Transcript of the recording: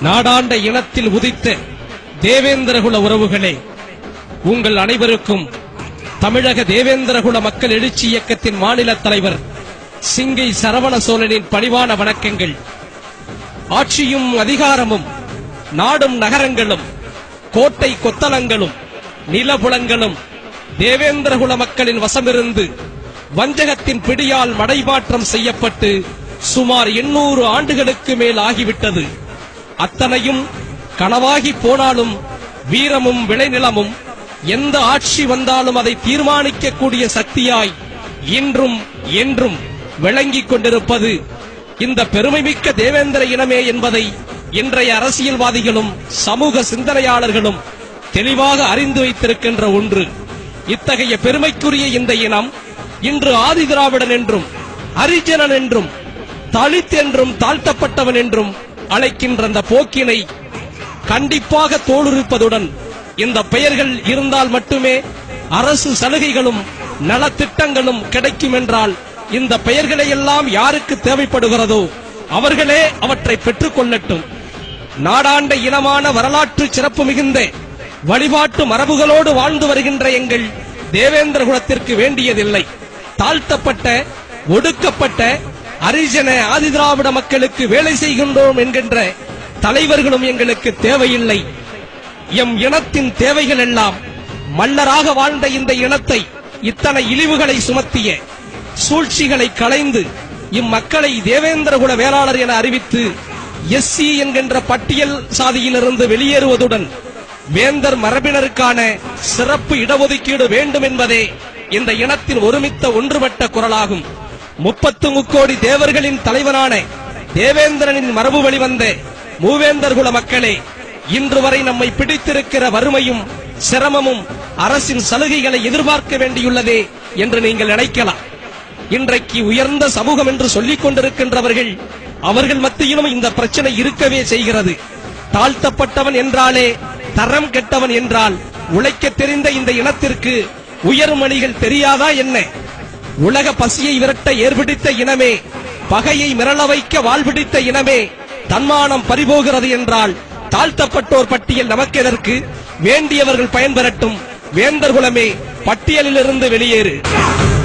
நாடாண்ட இனத்தில் உதித்த தேவேந்திரகுல உறவுகளே, உங்கள் அனைவருக்கும் தமிழக தேவேந்திரகுல மக்கள் எழுச்சி இயக்கத்தின் மாநில தலைவர் சிங்கை சரவண சோழனின் பணிவான வணக்கங்கள். ஆட்சியும் அதிகாரமும் நாடும் நகரங்களும் கோட்டை கொத்தளங்களும் நிலபுலங்களும் தேவேந்திரகுல மக்களின் வசமிருந்து வஞ்சகத்தின் பிடியால் மடைமாற்றம் செய்யப்பட்டு சுமார் 800 ஆண்டுகளுக்கு மேல் ஆகிவிட்டது. அத்தனையும் கனவாகி போனாலும் வீரமும் விளைநிலமும் எந்த ஆட்சி வந்தாலும் அதை தீர்மானிக்கக்கூடிய சக்தியாய் இன்றும் என்றும் விளங்கிக் கொண்டிருப்பது இந்த பெருமைமிக்க தேவேந்திர இனமே என்பதை இன்றைய அரசியல்வாதிகளும் சமூக சிந்தனையாளர்களும் தெளிவாக அறிந்து வைத்திருக்கின்ற ஒன்று. இத்தகைய பெருமைக்குரிய இந்த இனம் இன்று ஆதி திராவிடன் என்றும் ஹரிஜனன் என்றும் தலித் என்றும் தாழ்த்தப்பட்டவன் என்றும் அழைக்கின்ற அந்த போக்கினை கண்டிப்பாக தோலுரிப்பதுடன் இந்த பெயர்கள் இருந்தால் மட்டுமே அரசு சலுகைகளும் நலத்திட்டங்களும் கிடைக்கும் என்றால் இந்த பெயர்களை எல்லாம் யாருக்கு தேவைப்படுகிறதோ அவர்களே அவற்றை பெற்றுக் கொள்ளட்டும். நாடாண்ட இனமான வரலாற்று சிறப்பு மிகுந்த வழிபாட்டு மரபுகளோடு வாழ்ந்து வருகின்ற எங்கள் தேவேந்திர குலத்திற்கு வேண்டியதில்லை. தாழ்த்தப்பட்ட ஒடுக்கப்பட்ட ஹரிஜன ஆதிதிராவிட மக்களுக்கு வேலை செய்கின்றோம் என்கின்ற தலைவர்களும் எங்களுக்கு தேவையில்லை. எம் இனத்தின் தேவைகள் எல்லாம் மன்னராக வாழ்ந்த இந்த இனத்தை இத்தனை இழிவுகளை சுமத்திய சூழ்ச்சிகளை களைந்து இம்மக்களை தேவேந்திரகுல வேளாளர் என அறிவித்து எஸ்சி என்கின்ற பட்டியல் சாதியிலிருந்து வெளியேறுவதுடன் வேந்தர் மரபினருக்கான சிறப்பு இடஒதுக்கீடு வேண்டும் என்பதே இந்த இனத்தின் ஒருமித்த ஒன்றுபட்ட குரலாகும். 33 கோடி தேவர்களின் தலைவனான தேவேந்திரனின் மரபு வழிவந்த மூவேந்தர் குல மக்களே, இன்று வரை நம்மை பிடித்திருக்கிற வறுமையும் சிரமமும் அரசின் சலுகைகளை எதிர்பார்க்க வேண்டியுள்ளதே என்று நீங்கள் நினைக்கலாம். இன்றைக்கு உயர்ந்த சமூகம் என்று சொல்லிக் கொண்டிருக்கின்றவர்கள் அவர்கள் மத்தியிலும் இந்த பிரச்சனை இருக்கவே செய்கிறது. தாழ்த்தப்பட்டவன் என்றாலே தரம் கெட்டவன் என்றால் உழைக்க தெரிந்த இந்த இனத்திற்கு உயர்மணிகள் தெரியாதா என்ன? உலக பசியை விரட்ட ஏற்பிடித்த இனமே, பகையை மிரள வைக்க வாழ்பிடித்த இனமே தன்மானம் பறிபோகிறது என்றால் தாழ்த்தப்பட்டோர் பட்டியல் நமக்கு எதற்கு? வேண்டியவர்கள் பயன்பெறட்டும். வேந்தர் குலமே, பட்டியலிலிருந்து வெளியேறு.